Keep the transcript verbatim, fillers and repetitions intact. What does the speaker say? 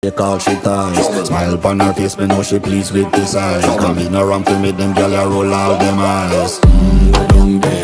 Take all she ties. Smile upon her face, me know she pleased with this eye. Come in around to make them gyal a roll out them eyes. Mmm, go down there.